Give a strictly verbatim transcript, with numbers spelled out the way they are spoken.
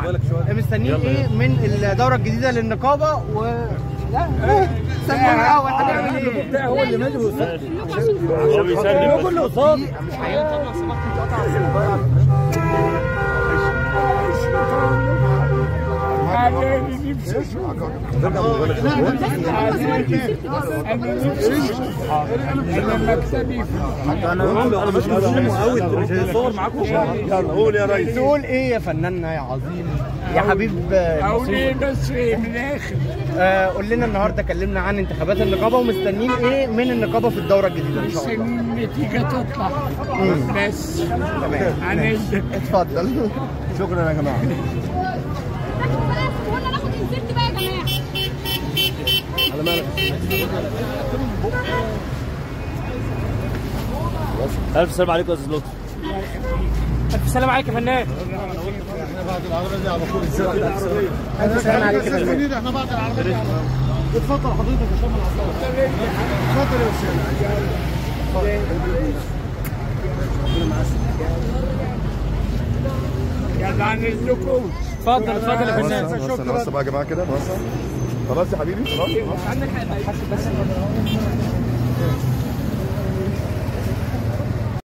مستنيين ايه من الدوره الجديده للنقابه و لا سمونا الاول هنعمل ايه؟ بتاعي هو اللي مالي وصلت هو بيسلم هو كله قصاد. مش هينفع لو سمحت تقطع انا مكتبي انا مش مظلوم قوي، انت مش هيصور معاكم. يلا قول يا ريس. تقول ايه يا فناننا يا عظيم يا حبيب اقول ايه بس من الاخر. آه قول لنا النهارده كلمنا عن انتخابات النقابه ومستنيين ايه من النقابه في الدوره الجديده ان شاء الله. النتيجه تطلع بس. تمام هنزل. اتفضل. شكرا يا جماعه. ولا ناخد الزبد بقى يا جماعه. على مالك. الف سلام عليكم يا استاذ لطفي. الف سلام عليك يا فنان. الف سلام عليك يا فنان. احنا بعد العربيه. اتفضل حضرتك يا شباب العصام. اتفضل يا استاذ. يلا عن اذنكم. اتفضل اتفضل يا فنان. بس بس بقى يا جماعه كده بس خلاص يا حبيبي خلاص. عندك حق بس